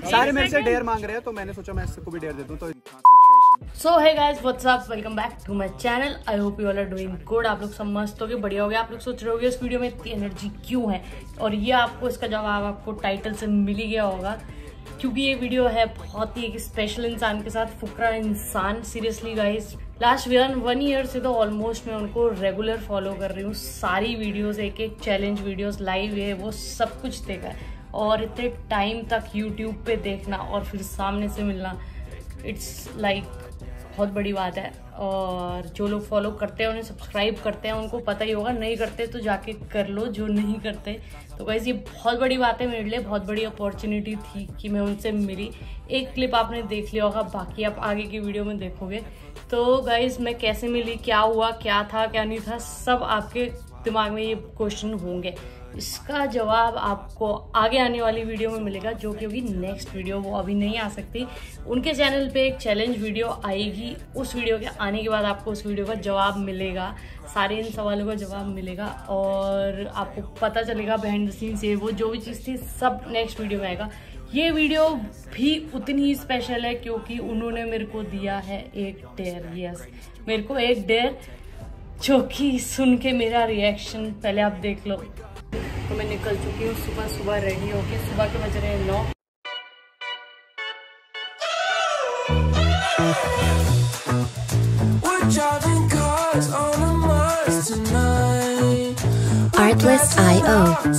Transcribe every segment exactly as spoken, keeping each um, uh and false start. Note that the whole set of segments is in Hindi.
सारे मेरे से डेयर मांग रहे हैं तो मैंने सोचा मैं इसको भी डेयर दे दूं। तो so hey guys what's up, welcome back to my channel. I hope you all are doing good. आप लोग सब मस्त हो गए, बढ़िया हो गया। आप लोग सोच रहे होगे इस वीडियो में इतनी एनर्जी क्यों है, और ये आपको इसका जवाब आपको टाइटल से मिल ही गया होगा, क्योंकि ये वीडियो है बहुत ही एक स्पेशल इंसान के साथ, फुकरा इंसान। Seriously guys, last one one year से तो ऑलमोस्ट मैं उनको रेगुलर फॉलो कर रही हूँ। सारी वीडियोस, एक एक चैलेंज वीडियोस, लाइव है, वो सब कुछ देखा है। और इतने टाइम तक यूट्यूब पे देखना और फिर सामने से मिलना, इट्स लाइक like, बहुत बड़ी बात है। और जो लोग फॉलो करते हैं, उन्हें सब्सक्राइब करते हैं, उनको पता ही होगा। नहीं करते तो जाके कर लो, जो नहीं करते। तो गाइस ये बहुत बड़ी बात है मेरे लिए, बहुत बड़ी अपॉर्चुनिटी थी कि मैं उनसे मिली। एक क्लिप आपने देख लिया होगा, बाकी आप आगे की वीडियो में देखोगे। तो गाइस मैं कैसे मिली, क्या हुआ, क्या था, क्या नहीं था, सब आपके दिमाग में ये क्वेश्चन होंगे। इसका जवाब आपको आगे आने वाली वीडियो में मिलेगा, जो कि होगी नेक्स्ट वीडियो। वो अभी नहीं आ सकती। उनके चैनल पे एक चैलेंज वीडियो आएगी, उस वीडियो के आने के बाद आपको उस वीडियो का जवाब मिलेगा, सारे इन सवालों का जवाब मिलेगा, और आपको पता चलेगा बिहाइंड द सीन्स ये वो जो भी चीज़ थी, सब नेक्स्ट वीडियो में आएगा। ये वीडियो भी उतनी ही स्पेशल है क्योंकि उन्होंने मेरे को दिया है एक डेयर। यस, मेरे को एक डेयर, जो कि सुन के मेरा रिएक्शन पहले आप देख लो। तो मैं निकल चुकी हूँ सुबह सुबह रेडी होके। सुबह के बज रहे हैं नौ। Artlist I O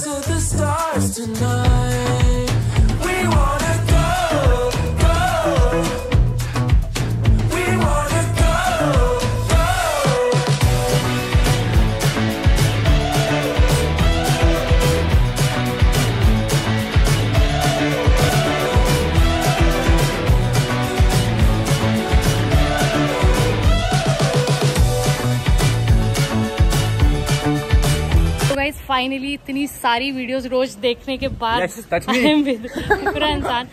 फाइनली इतनी सारी वीडियोस रोज देखने के बाद yes, फुकरा इंसान।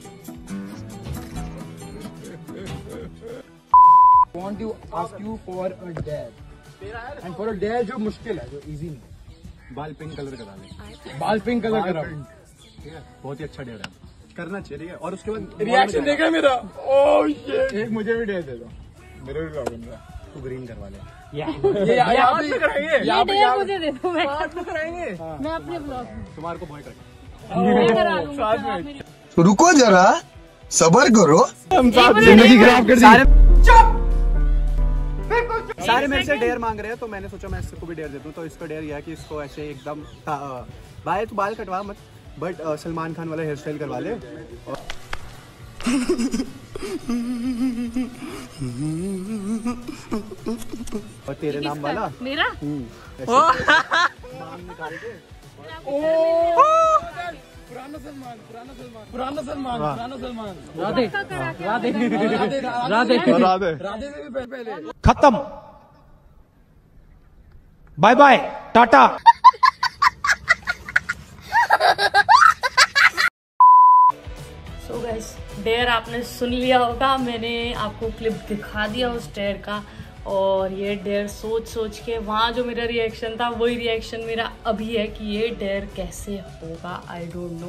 want to ask you for a dare and for a dare जो मुश्किल है, जो इजी नहीं। बाल पिंक कलर करा ले, बाल पिंक कलर करा, ठीक है? बहुत ही अच्छा डेयर है, करना चाहिए। और उसके बाद रिएक्शन देखा मेरा। ओह शिट, एक मुझे भी डेयर दे दो, मेरे भी लॉगिन में तू ग्रीन करवा ले। ये यहाँ पे कराएंगे, यहाँ पे मुझे दे दो, मैं कराएंगे। मैं अपने ब्लॉग में तुम्हारे को बॉय कर। रुको जरा, सबर करो। हम साथ जिंदगी खराब कर दी। सारे सारे मेरे से डेयर मांग रहे हैं तो मैंने सोचा मैं इसको भी डेयर दे दूं। तो इसका डेयर यह है कि इसको ऐसे एकदम भाई तू बाल कटवा मत, बट सलमान खान वाला हेयर स्टाइल करवा ले। और तेरे नाम वाला मेरा नाम निकाल के पुराना सलमान, पुराना सलमान, पुराना सलमान, पुराना सलमान। राधे राधे राधे राधे राधे राधे से भी पहले खत्म, bye bye, tata. So guys, dare आपने सुन लिया होगा, मैंने आपको क्लिप दिखा दिया उस डेयर का। और ये डेयर सोच सोच के वहाँ जो मेरा रिएक्शन था, वही रिएक्शन मेरा अभी है कि ये डेयर कैसे होगा। I don't know.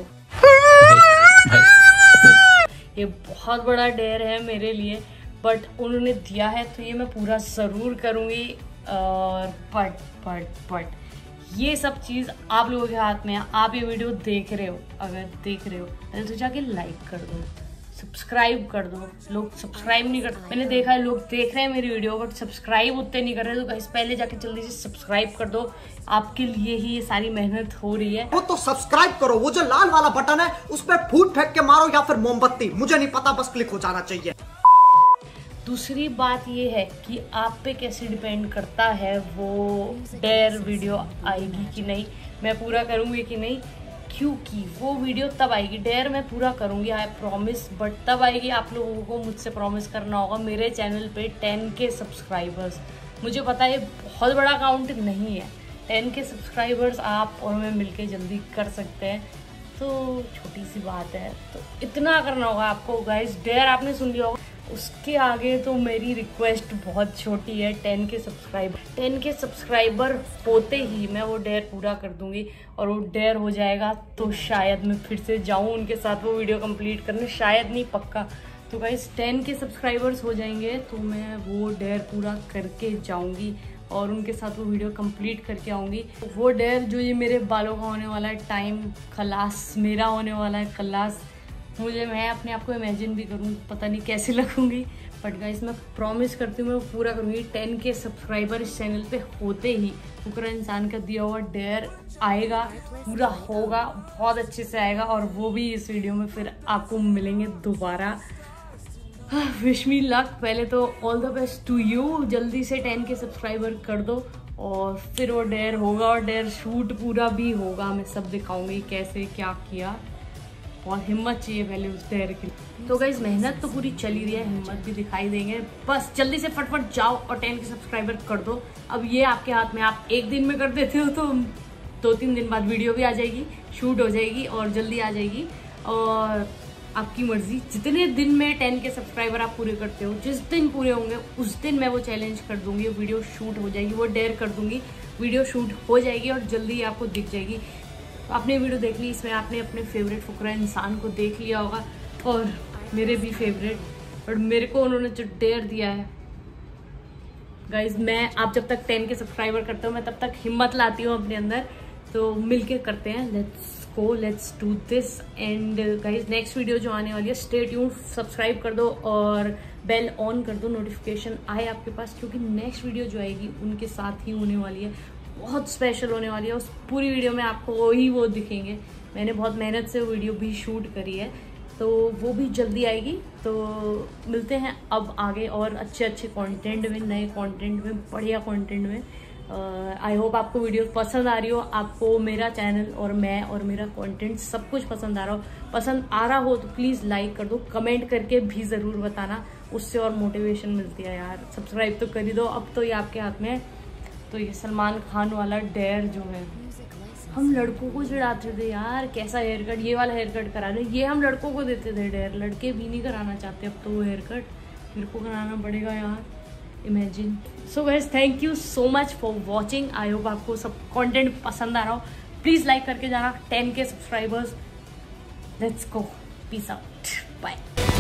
ये बहुत बड़ा डेयर है मेरे लिए, बट उन्होंने दिया है तो ये मैं पूरा ज़रूर करूँगी। और बट बट बट ये सब चीज़ आप लोगों के हाथ में है। आप ये वीडियो देख रहे हो, अगर देख रहे हो तो जाके लाइक कर दो, सब्सक्राइब कर दो। लोग सब्सक्राइब नहीं करते, मैंने देखा है लोग देख रहे हैं मेरी वीडियो बट सब्सक्राइब उतने नहीं कर रहे। तो गाइस पहले जाके जल्दी से सब्सक्राइब कर दो, आपके लिए ही ये सारी मेहनत हो रही है। वो तो सब्सक्राइब करो, वो जो लाल वाला बटन है उस पर फूट फेंक के मारो या फिर मोमबत्ती, मुझे नहीं पता, बस क्लिक हो जाना चाहिए। दूसरी बात ये है कि आप पे कैसे डिपेंड करता है वो डेयर वीडियो आएगी कि नहीं, मैं पूरा करूँगी कि नहीं, क्योंकि वो वीडियो तब आएगी। डेयर मैं पूरा करूँगी, आई प्रॉमिस, बट तब आएगी आप लोगों को मुझसे प्रॉमिस करना होगा मेरे चैनल पे टेन के सब्सक्राइबर्स। मुझे पता है बहुत बड़ा अकाउंट नहीं है, टेन के सब्सक्राइबर्स आप और मैं मिलके जल्दी कर सकते हैं, तो छोटी सी बात है। तो इतना करना होगा आपको गाइस। डेयर आपने सुन लिया होगा, उसके आगे तो मेरी रिक्वेस्ट बहुत छोटी है, टेन के सब्सक्राइबर टेन के सब्सक्राइबर होते ही मैं वो डेयर पूरा कर दूंगी। और वो डेयर हो जाएगा तो शायद मैं फिर से जाऊं उनके साथ वो वीडियो कंप्लीट करने, शायद नहीं पक्का। तो गाइस टेन के सब्सक्राइबर्स हो जाएंगे तो मैं वो डेयर पूरा करके जाऊंगी और उनके साथ वो वीडियो कंप्लीट करके आऊँगी। वो डेयर जो ये मेरे बालों का होने वाला है, टाइम खलास मेरा होने वाला है, खलास। मुझे मैं अपने आप को इमेजिन भी करूँ, पता नहीं कैसे लगूंगी, बट गाइस मैं प्रॉमिस करती हूँ मैं वो पूरा करूँगी। टेन के सब्सक्राइबर इस चैनल पे होते ही फुकरा इंसान का दिया हुआ डेयर आएगा, पूरा होगा, बहुत अच्छे से आएगा और वो भी इस वीडियो में फिर आपको मिलेंगे दोबारा। Wish me luck. पहले तो all the best to you, जल्दी से टेन के सब्सक्राइबर कर दो और फिर वो डेयर होगा और डेयर शूट पूरा भी होगा। मैं सब दिखाऊंगी कैसे क्या किया और हिम्मत चाहिए पहले उस डेयर की। तो गाइस मेहनत तो पूरी चली रही है, हिम्मत भी दिखाई देंगे। बस जल्दी से फटफट जाओ और टेन के सब्सक्राइबर कर दो। अब ये आपके हाथ में, आप एक दिन में कर देते हो तो दो तीन दिन बाद वीडियो भी आ जाएगी, शूट हो जाएगी और जल्दी आ जाएगी। और आपकी मर्जी, जितने दिन में टेन के सब्सक्राइबर आप पूरे करते हो, जिस दिन पूरे होंगे उस दिन मैं वो चैलेंज कर दूंगी, वीडियो शूट हो जाएगी, वो डेयर कर दूंगी, वीडियो शूट हो जाएगी और जल्दी आपको दिख जाएगी। आपने वीडियो देख ली, इसमें आपने अपने फेवरेट फुकरा इंसान को देख लिया होगा और मेरे भी फेवरेट, बट मेरे को उन्होंने जो डेयर दिया है गाइज, मैं आप जब तक टेन के सब्सक्राइबर करते हो मैं तब तक हिम्मत लाती हूँ अपने अंदर। तो मिलके करते हैं, let's go, let's do this. And guys next video जो आने वाली है, स्टे ट्यून्ड, सब्सक्राइब कर दो और बेल ऑन कर दो, नोटिफिकेशन आए आपके पास, क्योंकि नेक्स्ट वीडियो जो आएगी उनके साथ ही होने वाली है, बहुत स्पेशल होने वाली है। उस पूरी वीडियो में आपको वही वो दिखेंगे। मैंने बहुत मेहनत से वीडियो भी शूट करी है तो वो भी जल्दी आएगी। तो मिलते हैं अब आगे और अच्छे अच्छे कंटेंट में, नए कंटेंट में, बढ़िया कंटेंट में। आई uh, होप आपको वीडियो पसंद आ रही हो, आपको मेरा चैनल और मैं और मेरा कंटेंट सब कुछ पसंद आ रहा हो। पसंद आ रहा हो तो प्लीज़ लाइक कर दो, कमेंट करके भी ज़रूर बताना, उससे और मोटिवेशन मिलती है यार। सब्सक्राइब तो कर ही दो, अब तो ये आपके हाथ में है। तो ये सलमान खान वाला डेयर जो है, हम लड़कों को चिढ़ाते थे यार, कैसा हेयर कट, ये वाला हेयर कट करा दे, ये हम लड़कों को देते थे डेयर, लड़के भी नहीं कराना चाहते अब तो वो हेयर कट, मेरे को कराना पड़ेगा यार, imagine. So guys thank you so much for watching. I hope आपको सब कंटेंट पसंद आ रहा हो, प्लीज लाइक करके जाना। टेन के subscribers, let's go, peace out, bye.